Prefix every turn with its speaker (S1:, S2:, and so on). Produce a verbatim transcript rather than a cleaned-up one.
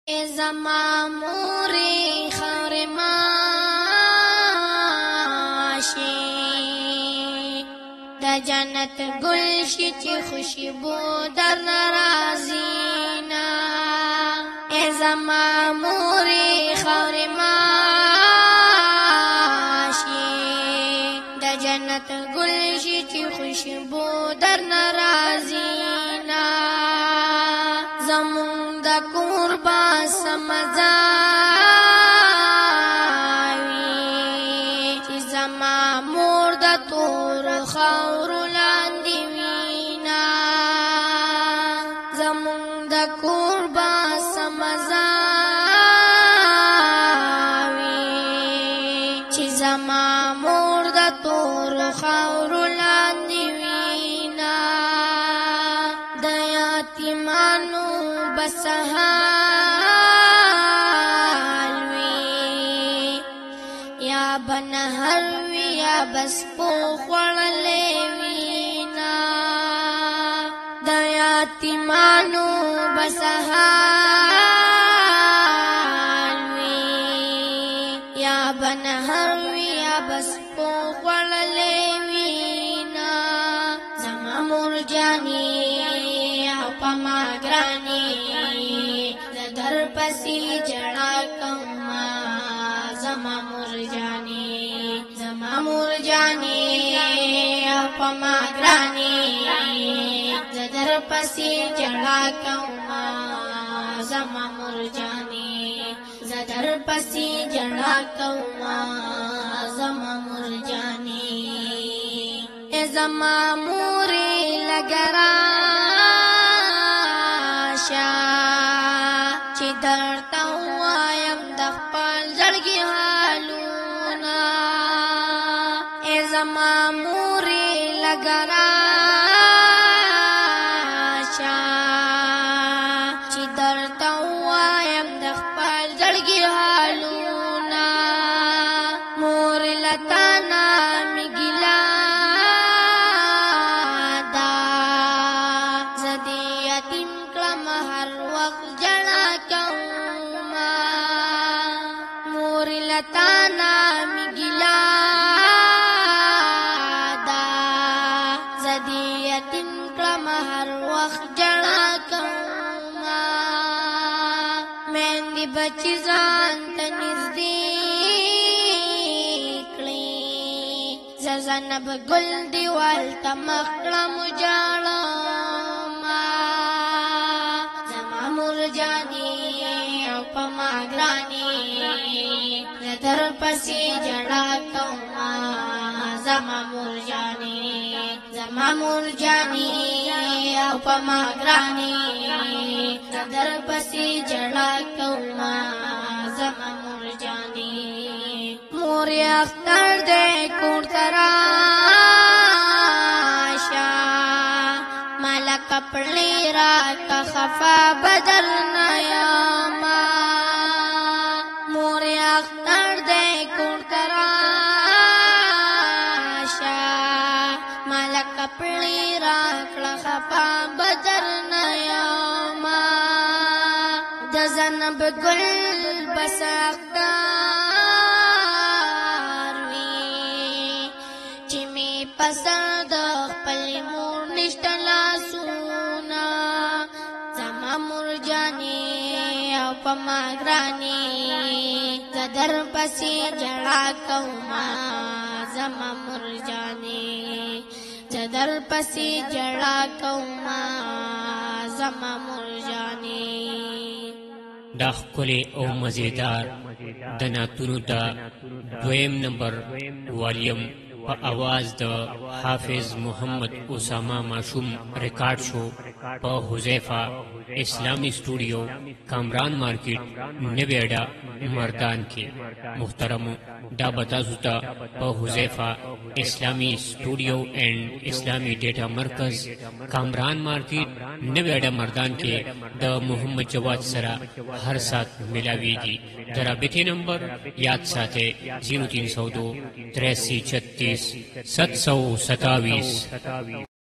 S1: زما مورې خاورې ماشي د جنت ګل شي چې خوشبو درنه راځي نه ای زما مورې خاورې ماشي د جنت ګل شي چې خوشبو درنه راځي نه زمون د کور با سمځاوي چې زما مور د تور خاورو لاندې وینا زمون د کور با سمځاوي چې زما مور د تور خاورو لاندې وینا د یتیمانو بسحال وی یا بنهر وی یا بس پو خوړلې وینا د یتیمانو بسحال وی یا بنهر وی یا بس پو خوړلې وینا زما مور جاني پما ګراني در پسې جړا کوما زما مور جاني زما مور جاني پما ګراني در پسې جړا کوما زما مور جاني در پسې جړا کوما زما مور جاني زما مور لګرا چې درته وایم د خپل زړګي حالونه ای زما مورې لږه راشه چې درته وایم د خپل زړګي حالونه مورې له تا نه مې ګیله ده زه د یتیم کړم هر وخت جړا کوما مور لتانا می ګیلا دا زدی یتیم کړم هر وخت جړا کوما مېندې بچی ځان ته نږدې کړې زنب ګل دیوال ته مخ کړم جاړما زما مور جاني او پما ګراني در پسې جړا کوما زما مور جاني زما مور جاني او پما ګراني در پسې جړا کوما زما مور جاني مور اختر دې کور تراشا مالا کپڑے را کا خفا بدل نیاما مور اختر دے کور تراشا مالا کپڑے را کا خفا بدل نیاما دزنب گل بس اختار وی چی می پسند خپل مور نشتلا سونا زما مور جاني او پما ګراني در پسې جړا کوما زما مور جاني در پسې جړا کوما زما مور جاني
S2: دا ښکلی او مزیدار د نعتونو دا دویم نمبر والیم په اواز د حافظ محمد اسامه ماشوم ریکارډ شو په حذیفه اسلامی سټوډیو کامران مارکیټ نوی اډا مردان کې محترمو دا بتاسو ته په حذیفه اسلامی سټوډیو اینڈ اسلامی ډیټا مرکز کامران مارکیټ نوی اډا مردان کې د محمد جواد سره هر سات ملاویږي د رابطې نمبر یاد ساتئ زیرو تین سو دو تراسی چھتیس ست سو ستاویس